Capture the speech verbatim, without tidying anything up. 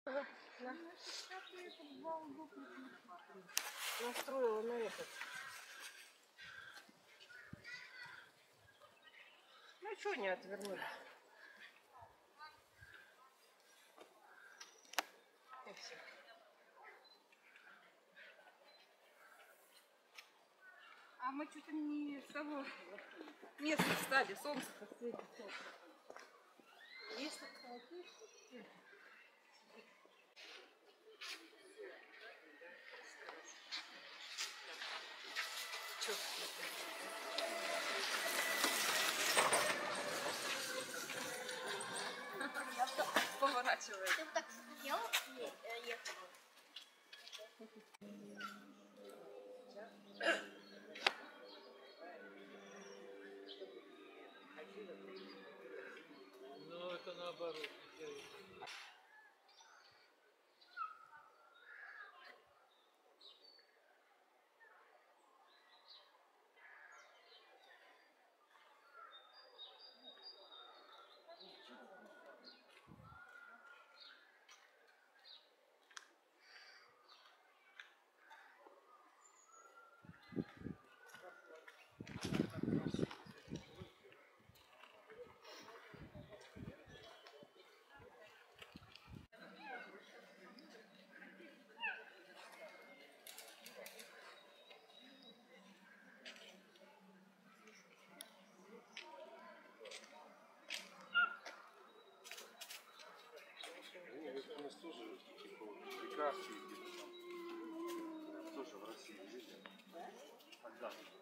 Ага, на. Настроила на этот. Ну что не отвернули? И все. А мы что-то не с того места встали, солнце светит. Если Поворачивает. Ты вот так сделал и ехал. Ну, это наоборот. У нас тоже типа прекрасные тоже в России видели. Тогда.